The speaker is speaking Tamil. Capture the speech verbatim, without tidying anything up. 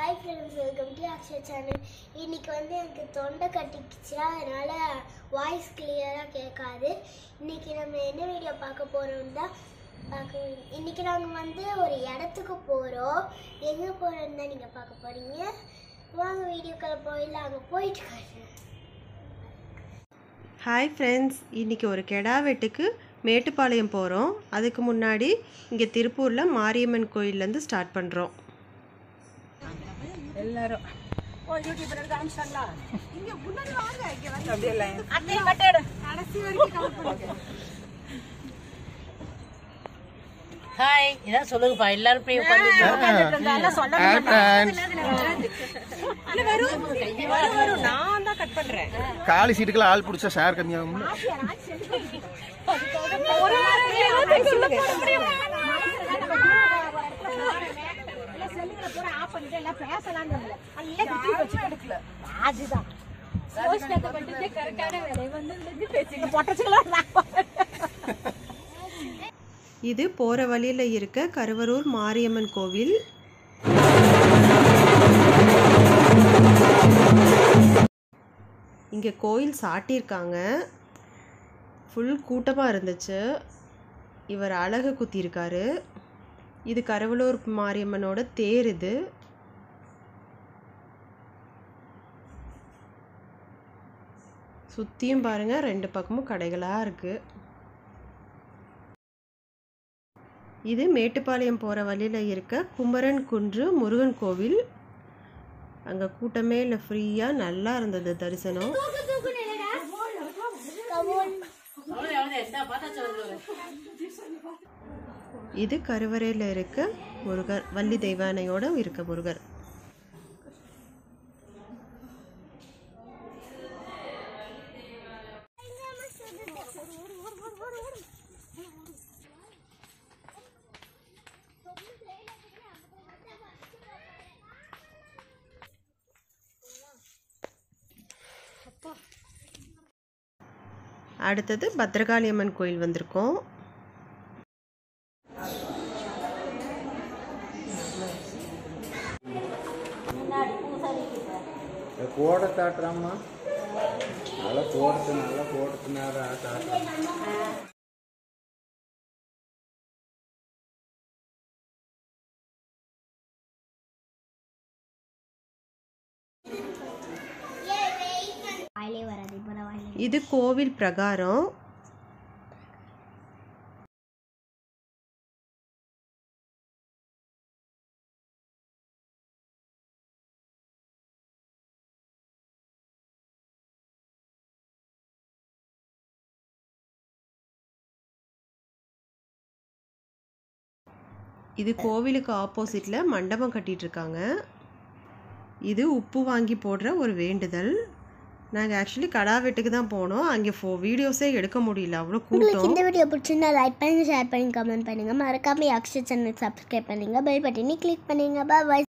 Hi friends, welcome to Akshay channel. இன்னைக்கு வந்து எனக்கு தொண்டை கட்டிக்கிச்சு, அதனால வாய்ஸ் கிளியரா கேட்காது. இன்னைக்கு நம்ம என்ன வீடியோ பார்க்க போறோம்னா பார்க்க இன்னைக்கு நாங்க வந்து ஒரு இடத்துக்கு போறோம். எங்க போறோம்னா நீங்க பார்க்க போறீங்க. வாங்க வீடியோக்குள்ள போயிடலாம். அங்க போயிட்டு காட்டுறேன். ஹாய் ஃப்ரெண்ட்ஸ், இன்றைக்கி ஒரு கெடா வெட்டுக்கு மேட்டுப்பாளையம் போகிறோம். அதுக்கு முன்னாடி இங்கே திருப்பூரில் மாரியம்மன் கோயிலேருந்து ஸ்டார்ட் பண்ணுறோம். எல்லாரும் ஓ யூடியூப்ல காமிச்சாங்களா? இங்க முன்னாடி வாங்க, இங்க வந்து அப்படியே லைன் அட்டை கட்டடு கடைசி வரைக்கும் கவர் பண்ணுங்க. ஹாய், இத சொல்லுங்கப்பா. எல்லாரும் போய் உட்கார்ந்து இருந்தால சொல்ல மாட்டாங்க. இல்ல வரும் வரும் வரும் நான் தான் கட் பண்றேன். காலி சீட்டுக்குள்ள ஆள் புடிச்சா ஷேர் கம்மியாகும். ஒரு நேரம் சொல்ல போட முடியும். இது போகிற வழியில் இருக்க கருவரூர் மாரியம்மன் கோவில். இங்கே கோயில் சாட்டியிருக்காங்க. ஃபுல் கூட்டமாக இருந்துச்சு. இவர் அழகு குத்தியிருக்காரு. இது கருவலூர் மாரியம்மனோட தேர். இது சுற்றியும் பாருங்கள், ரெண்டு பக்கமும் கடைகளாக இருக்குது. இது மேட்டுப்பாளையம் போகிற வழியில் இருக்க குமரன் குன்று முருகன் கோவில். அங்கே கூட்டமே இல்லை, ஃப்ரீயாக நல்லா இருந்தது தரிசனம். இது கருவறையில் இருக்க முருகர், வள்ளி தெய்வானையோட இருக்க முருகர். அடுத்தது பத்ரகாளி அம்மன் கோயில் வந்திருக்கோம். கோடை தாட்டுறாம்மா, நல்லா போடுறது நல்லா போடுறது நேரம் தாட்டுறோம். இது கோவில் பிரகாரம். இது கோவிலுக்கு ஆப்போசிட்டில் மண்டபம் கட்டிட்டு இருக்காங்க. இது உப்பு வாங்கி போடுற ஒரு வேண்டுதல். நாங்கள் ஆக்சுவலி கடா வெட்டுக்கு தான் போனோம். அங்கே ஃபோ வீடியோஸே எடுக்க முடியல, அவ்வளோ கூட்டம். இந்த வீடியோ பிடிச்சிருந்தா லைக் பண்ணி ஷேர் பண்ணி கமெண்ட் பண்ணுங்க. மறக்காம அக்ஷய் சேனல் சப்ஸ்கிரைப் பண்ணுங்க. பெல் பட்டனை கிளிக் பண்ணுங்க. பாய்.